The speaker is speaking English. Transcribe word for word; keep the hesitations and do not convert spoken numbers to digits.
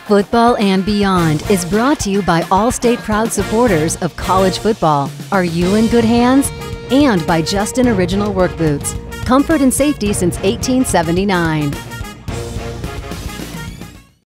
Football and Beyond is brought to you by Allstate, proud supporters of college football. Are you in good hands? And by Justin Original Work Boots. Comfort and safety since eighteen seventy-nine.